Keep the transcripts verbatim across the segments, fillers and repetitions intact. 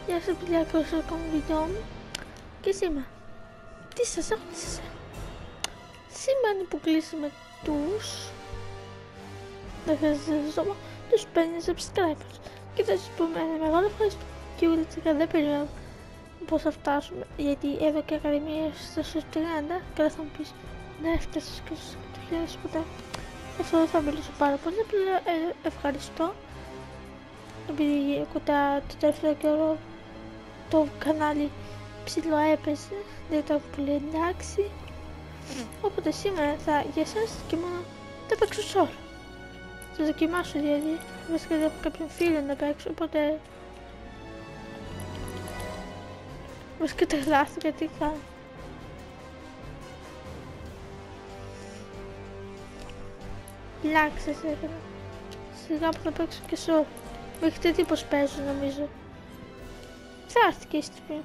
Γεια σας παιδιά, καλώς ήρθατε στο ακόμη βίντεο μου. Και σήμερα, τι σας έχω πει σας. Σήμερα είναι που κλείσαμε τους δεν χρειάζεται τους πενήντα subscribers. Και θα σας πούμε ένα μεγάλο ευχαριστώ. Και όλοι τσικά δεν περιμένω πώς θα φτάσουμε, γιατί εδώ και ακαδημίες στους τριάντα και θα μου πεις να έφτασες και στους εκατό χιλιάδες ποτέ. Αυτό δεν θα μιλήσω πάρα πολύ, απλά ε, ευχαριστώ. Επειδή κοντά το τελευταίο καιρό το κανάλι ψηλό έπαιζε, δεν ήταν πολύ εντάξει. Mm. Οπότε σήμερα θα για εσάς και μόνο θα παίξω solo. Θα δοκιμάσω δηλαδή, βασικά δεν έχω κάποιον φίλο να παίξω, οπότε βασικά τρελάθηκα τι κάνω. Λάξες έκανα. Σιγά που θα παίξω και solo. Μέχρι τέτοιο πως παίζω νομίζω. Θα έρθει και η στιγμή.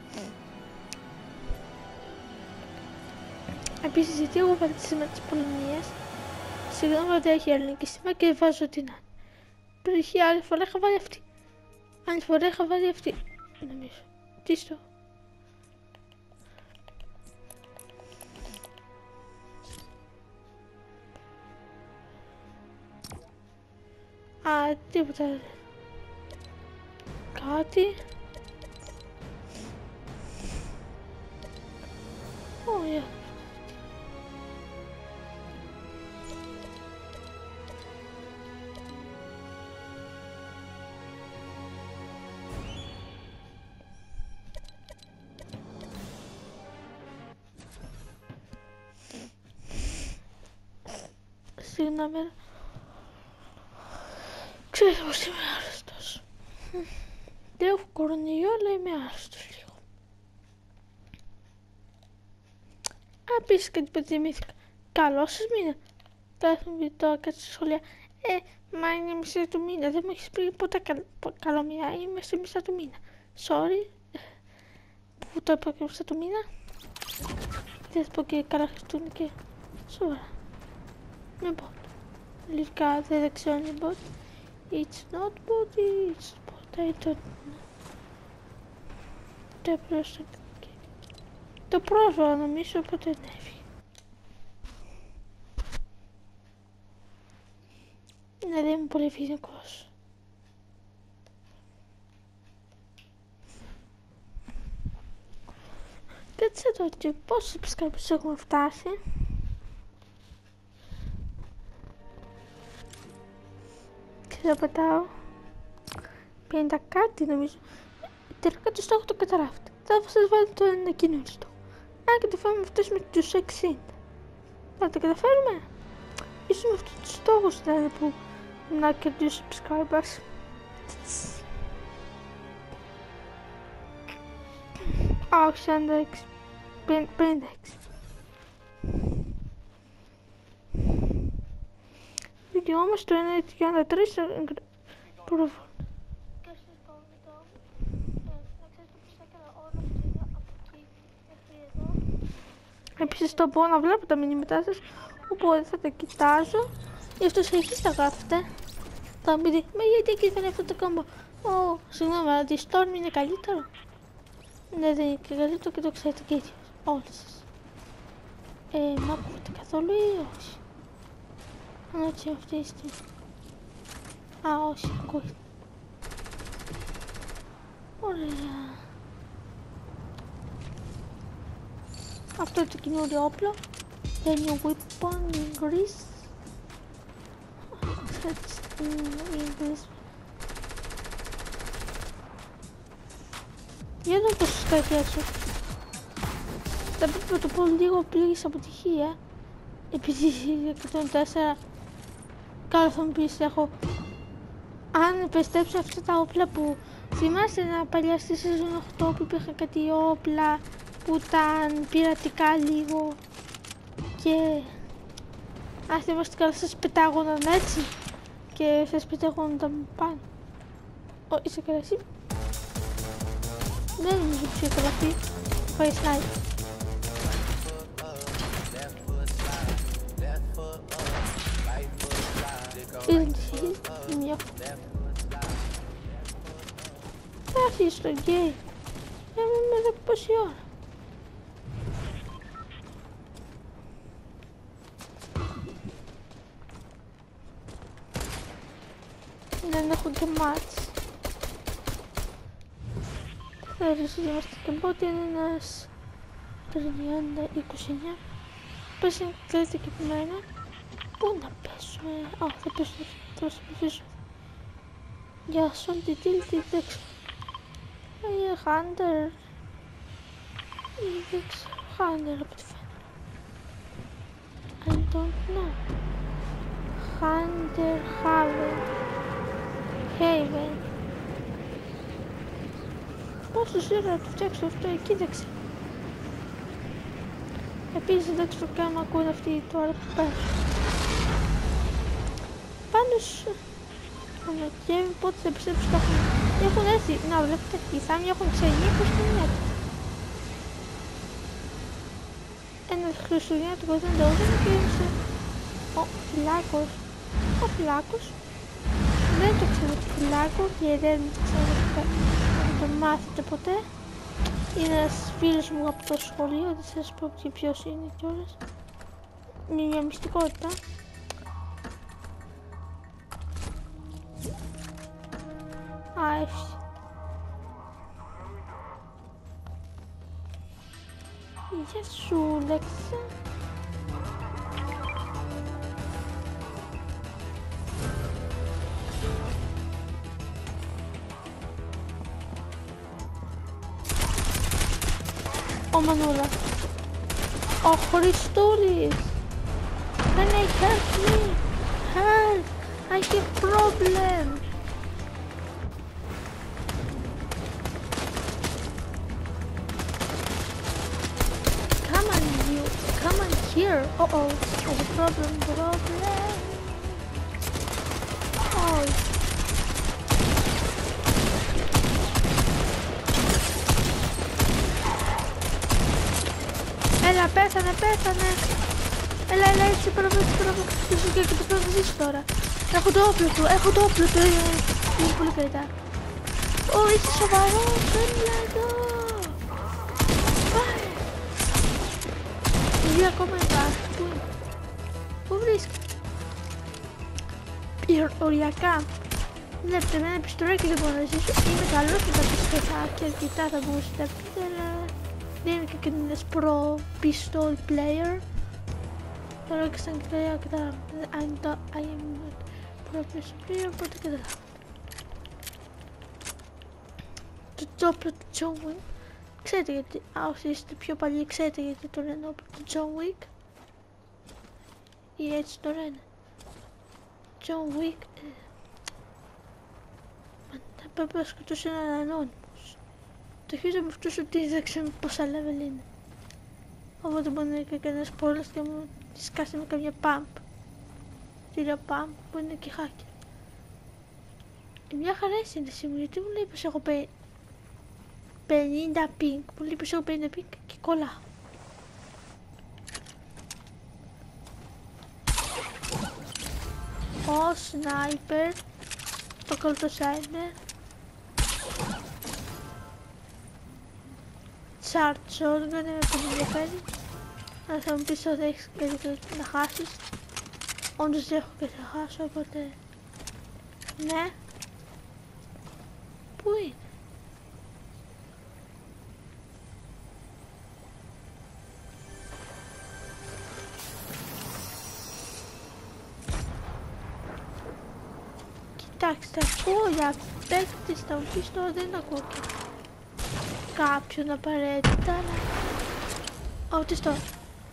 Επίσης γιατί εγώ βάλω τη σήμα της Πολωνίας. Συγγνώμη ότι έχει ελληνική σήμα και βάζω την άλλη. Περιοχή άλλη φορά είχα βάλει αυτή. Άλλη φορά είχα βάλει αυτή. Νομίζω. Τι στο. Α, τίποτα άλλο. Κάτι. Ωραία. Συγγνώμη. Ξέρω πως είμαι άρρωστος. Δεν έχω κορονοϊό, αλλά είμαι άρρωστος λίγο. Α, επίσης κάτι που θυμήθηκα. Καλό σας μήνα. Θα έχουμε πει τώρα κάτι στα σχολεία. Ε, μα είναι μισά του μήνα. Δεν μου έχεις πει ποτέ καλ, καλό μήνα. Είμαι στη μισά του μήνα. Sorry. Που το είπα και μισά του μήνα. Δεν θα πω και καλά Χριστούγεννα και σοβαρά. Με bot. Λυρικά δεν ξέρω αν είναι bot. It's not bot, it's bot. I don't know. Το πρόσεχα. Το πρόβαλα νομίζω, οπότε δεν έφυγε. Ναι, δεν είμαι πολύ φυσικός. Κάτσε εδώ και πόσους subscribers έχουμε φτάσει. Ξεπετάω. πενήντα κάτι νομίζω. Τελικά το στόχο το καταγράφετε. Θα σας βάλω το ανακοινώστο. Αν και το φάμε φτάσουμε τους εξήντα. Θα το καταφέρουμε. Ίσως με αυτούς τους στόχους δηλαδή που να κερδίσω subscribers. Α, όχι, σαράντα έξι. πενήντα έξι. Βίντεο όμως το ένα τριάντα τρία προβολή. Επίσης το μπορώ να βλέπω τα μηνύματά σας, οπότε θα τα κοιτάζω. Γι' αυτό σε εκεί τα γράφετε. Θα μου πείτε, μα γιατί εκεί δεν αυτό το κόμπο. Ω, συγγνώμη, αλλά τη Storm είναι καλύτερο. Ναι, δεν είναι και καλύτερο και το ξέρετε και ίδιος. Όλοι σας. Ε, μ' ακούτε καθόλου ή όχι. Αν όχι αυτή η στιγμή. Α, όχι, ακούτε. Ωραία. Αυτό το καινούριο όπλο. The new weapon in Greece. English. Για να το σκέφτεσαι. Θα πρέπει να το πω λίγο πλήρης αποτυχία. Επειδή εκατόν τέσσερα καλά θα μου πεις έχω. Αν πιστέψω αυτά τα όπλα που θυμάστε ένα παλιά στη σεζόν οκτώ που υπήρχαν κάτι όπλα που ήταν πειρατικά λίγο και αν θυμάστε καλά σας πετάγονταν έτσι και σας πετάγονταν πάνω. Ω, είσαι καλά εσύ. Δεν νομίζω πως είσαι καλά αυτή. Πάει snipe. Είδαν τη σίγη. Μια. άρχισε το γκέι. Έμεινε εδώ πόση ώρα. Δεν έχω και μάτς. Θα ρωτήσετε και πω ότι είναι ένας τριάντα είκοσι εννιά. Πες να κλαίτε και από μένα. Πού να πέσουμε. Α, θα πέσω, θα πέσω. Για σον τη τίλ, τι δεν ξέρω. Ε, Hunter. Ή δεν ξέρω. Hunter από τη φαίνεται. I don't know. Hunter Haven. Haven. Πόσο σίγουρα το φτιάξω αυτό, κοίταξε. Επίσης δεν ξέρω καν αν ακούνε αυτοί τώρα που πέσουν. Πάνω σου. Και πότε θα επιστρέψουν τα έχουν. Έχουν έρθει. Να βλέπετε, οι θάμοι έχουν ξεγεί πως την είναι. Ένα χριστουγεννιάτικο δεν το έδωσε και ήρθε. Ο φυλάκος. Ο φυλάκος. Δεν το ξέρω το φυλάκο και δεν ξέρω να το μάθετε ποτέ. Είναι ένας φίλος μου από το σχολείο, δεν σας πω και ποιος είναι κιόλας. Είναι μια μυστικότητα. Α, έφυγε. Γεια σου, Λέξα. Ω Μανούλα. Ο Χριστούλης. Can I help me? Help! I have problem. Come on you. Come on here. Uh oh. I have a problem. Problem. Oh. Έλα, πέθανε, πέθανε. Έλα, έλα, έτσι πρέπει να το και το πρέπει να ζήσει τώρα. Έχω το όπλο του, έχω το όπλο του, είναι πολύ καλύτερα. Ω, είσαι σοβαρός, έλα εδώ. Πάει. Δύο ακόμα υπάρχει, πού είναι. Πού βρίσκεται. Οριακά. Βλέπετε, με ένα πιστολάκι δεν μπορώ να ζήσω. Είμαι καλός με τα πιστολάκια, αρκετά θα μπορούσατε να πείτε, αλλά δεν είμαι και κανένας pro pistol player. Τώρα και στα αγγλικά καταλάβετε. I am not pro pistol player, οπότε καταλάβετε. Το όπλο του John Wick. Ξέρετε γιατί, α, όσοι είστε πιο παλιοί, ξέρετε γιατί το λένε όπλο του John Wick. Ή έτσι το λένε. John Wick. Θα πρέπει να σκοτώσει έναν ανώνυμος. Το χείρι μου αυτός ότι δεν ξέρω πόσα level είναι. Οπότε μπορεί να είναι και κανένας πόλος και μου σκάσει με καμιά pump. Τύρα pump που είναι και hacker. Μια χαρά η σύνδεση μου, γιατί μου λέει πως έχω πενήντα ping. Μου λέει πως έχω πενήντα ping και κολλά. Ο sniper. Το καλό το sniper. Short shotgun με πενήντα πέντε. Αλλά θα μου πεις ότι έχεις και να χάσεις. Όντως έχω και θα χάσω, οπότε... Ναι. Πού είναι? Κοιτάξτε, ακούω για παίκτης, θα μου πεις τώρα δεν ακούω και κάποιον απαραίτητα, αλλά... Ω, τι στο...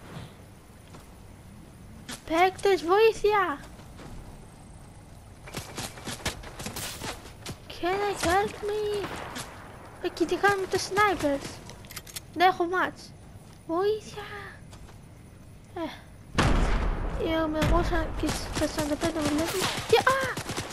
Παίκτες, βοήθεια! Can I help me? Εκεί τι κάνουμε τα snipers. Δεν έχω μάτς. Βοήθεια! Ε... Είμαι εγώ σαν και στα σαράντα πέντε μου λέτε και... Α!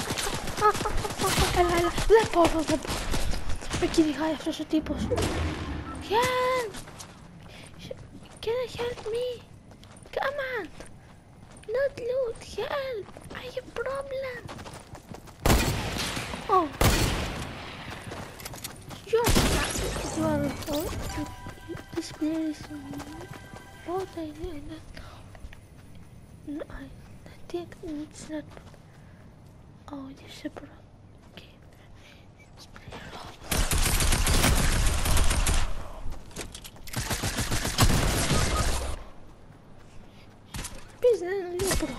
Έλα, έλα, δεν μπορώ, δεν μπορώ. Εκεί δειχάει αυτός ο τύπος. Help! Can I help me? Come on! Not loot, help! I have problem! Oh! το άλλο αυτό, τις πλήρες πότε είναι ένα... I think it's not... Oh, it's separate. Okay. It's pretty low. Πες να είναι λίγο προ.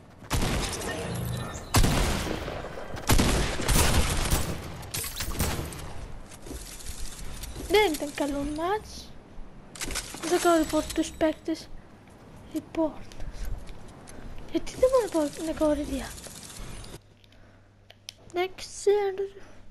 Δεν ήταν καλό μάτς. Δεν κάνω report τους παίκτες. Report. Γιατί δεν μπορώ να πάω να κάνω ρεδιά. Δεν ξέρω.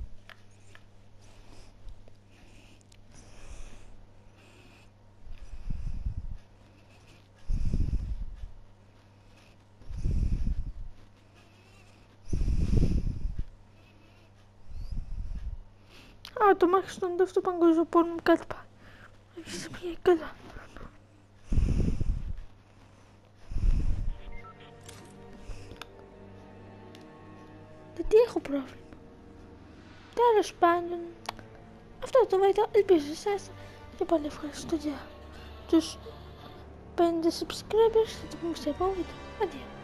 Α, το μάχη στον δεύτερο παγκόσμιο πόλεμο κάτι πάει. Έχεις πει καλά. Δεν τι έχω πρόβλημα. Τέλος πάντων, αυτό το βίντεο ελπίζω εσάς και πάλι ευχαριστώ για τους πέντε subscribers. Θα το πούμε σε επόμενο βίντεο. Αντίο.